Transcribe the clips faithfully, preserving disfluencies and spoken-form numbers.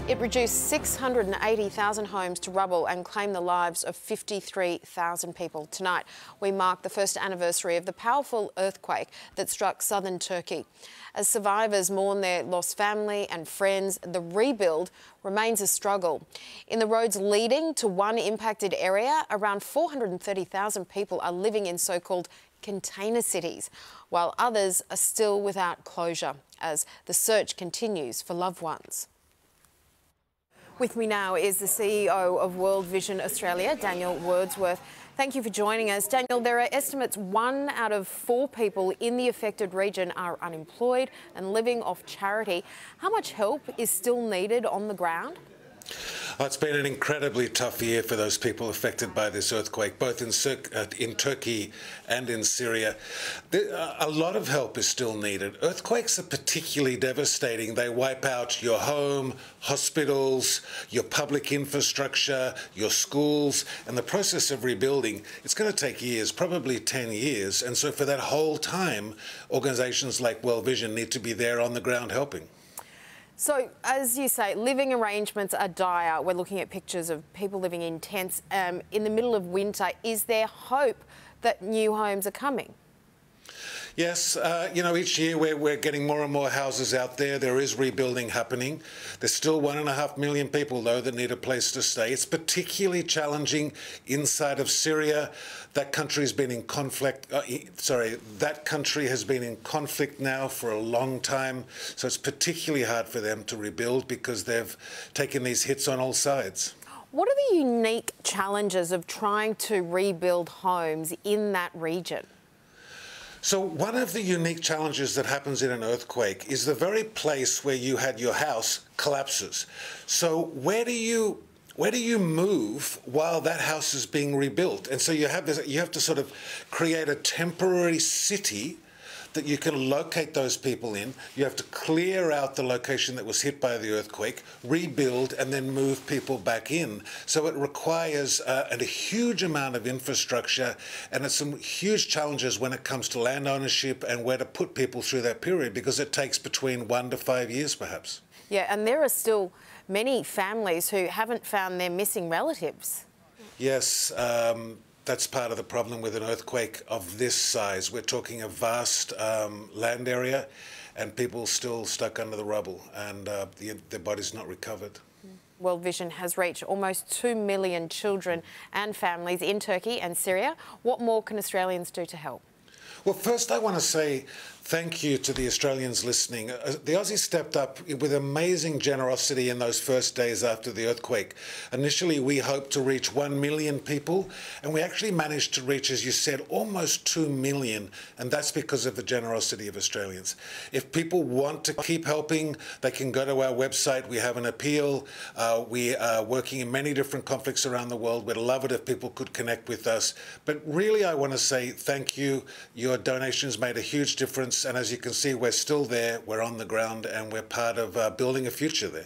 It reduced six hundred eighty thousand homes to rubble and claimed the lives of fifty-three thousand people. Tonight, we mark the first anniversary of the powerful earthquake that struck southern Turkey. As survivors mourn their lost family and friends, the rebuild remains a struggle. In the roads leading to one impacted area, around four hundred thirty thousand people are living in so-called container cities, while others are still without closure as the search continues for loved ones. With me now is the C E O of World Vision Australia, Daniel Wordsworth. Thank you for joining us. Daniel, there are estimates one out of four people in the affected region are unemployed and living off charity. How much help is still needed on the ground? Well, it's been an incredibly tough year for those people affected by this earthquake, both in, uh, in Turkey and in Syria. There, uh, a lot of help is still needed. Earthquakes are particularly devastating. They wipe out your home, hospitals, your public infrastructure, your schools, and the process of rebuilding, it's going to take years, probably ten years. And so for that whole time, organisations like World Vision need to be there on the ground helping. So, as you say, living arrangements are dire. We're looking at pictures of people living in tents um, in the middle of winter. Is there hope that new homes are coming? Yes, uh, you know, each year we're, we're getting more and more houses out there. There is rebuilding happening. There's still one and a half million people, though, that need a place to stay. It's particularly challenging inside of Syria. That country has been in conflict. Uh, sorry, that country has been in conflict now for a long time. So it's particularly hard for them to rebuild because they've taken these hits on all sides. What are the unique challenges of trying to rebuild homes in that region? So one of the unique challenges that happens in an earthquake is the very place where you had your house collapses. So where do you where do you move while that house is being rebuilt? And so you have this, you have to sort of create a temporary city that you can locate those people in. You have to clear out the location that was hit by the earthquake, rebuild, and then move people back in. So it requires uh, a huge amount of infrastructure, and it's some huge challenges when it comes to land ownership and where to put people through that period, because it takes between one to five years, perhaps. Yeah, and there are still many families who haven't found their missing relatives. Yes. Um, That's part of the problem with an earthquake of this size. We're talking a vast um, land area and people still stuck under the rubble, and uh, the, their bodies not recovered. World Vision has reached almost two million children and families in Turkey and Syria. What more can Australians do to help? Well, first I want to say thank you to the Australians listening. Uh, the Aussies stepped up with amazing generosity in those first days after the earthquake. Initially, we hoped to reach one million people, and we actually managed to reach, as you said, almost two million, and that's because of the generosity of Australians. If people want to keep helping, they can go to our website. We have an appeal. Uh, we are working in many different conflicts around the world. We'd love it if people could connect with us. But really, I want to say thank you. Your donations made a huge difference. And as you can see, we're still there, we're on the ground, and we're part of uh, building a future there.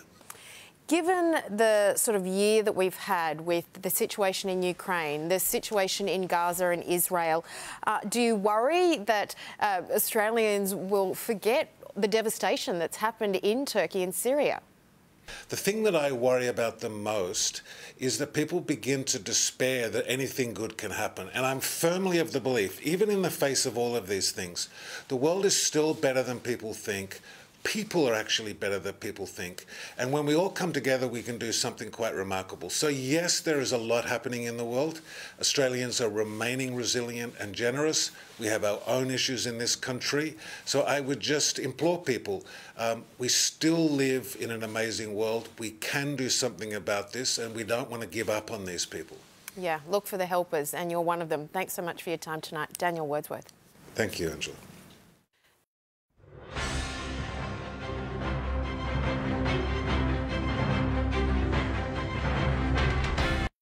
Given the sort of year that we've had with the situation in Ukraine, the situation in Gaza and Israel, uh, do you worry that uh, Australians will forget the devastation that's happened in Turkey and Syria? The thing that I worry about the most is that people begin to despair that anything good can happen. And I'm firmly of the belief, even in the face of all of these things, the world is still better than people think. People are actually better than people think. And when we all come together, we can do something quite remarkable. So yes, there is a lot happening in the world. Australians are remaining resilient and generous. We have our own issues in this country. So I would just implore people, um, we still live in an amazing world. We can do something about this, and we don't want to give up on these people. Yeah, look for the helpers, and you're one of them. Thanks so much for your time tonight. Daniel Wordsworth. Thank you, Angela.